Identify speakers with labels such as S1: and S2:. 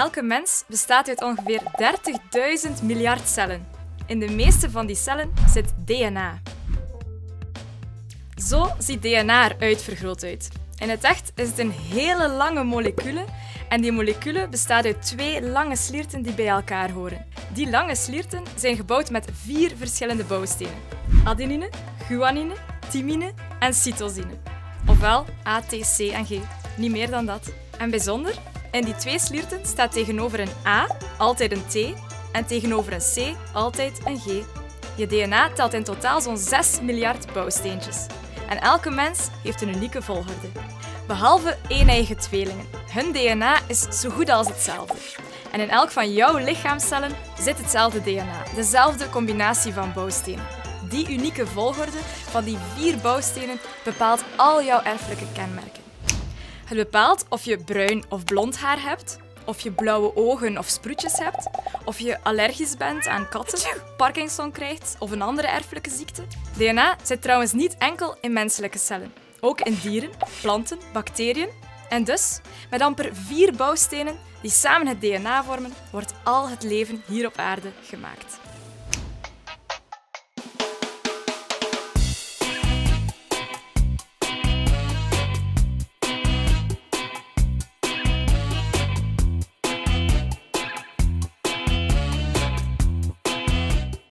S1: Elke mens bestaat uit ongeveer 30.000 miljard cellen. In de meeste van die cellen zit DNA. Zo ziet DNA er uitvergroot uit. In het echt is het een hele lange molecule en die molecule bestaat uit 2 lange slierten die bij elkaar horen. Die lange slierten zijn gebouwd met 4 verschillende bouwstenen. Adenine, guanine, thymine en cytosine. Ofwel A, T, C en G. Niet meer dan dat. En bijzonder, in die 2 slierten staat tegenover een A altijd een T en tegenover een C altijd een G. Je DNA telt in totaal zo'n 6 miljard bouwsteentjes. En elke mens heeft een unieke volgorde. Behalve één-eigen tweelingen. Hun DNA is zo goed als hetzelfde. En in elk van jouw lichaamcellen zit hetzelfde DNA, dezelfde combinatie van bouwstenen. Die unieke volgorde van die 4 bouwstenen bepaalt al jouw erfelijke kenmerken. Het bepaalt of je bruin of blond haar hebt, of je blauwe ogen of sproetjes hebt, of je allergisch bent aan katten, Parkinson krijgt of een andere erfelijke ziekte. DNA zit trouwens niet enkel in menselijke cellen, ook in dieren, planten, bacteriën. En dus, met amper 4 bouwstenen die samen het DNA vormen, wordt al het leven hier op aarde gemaakt.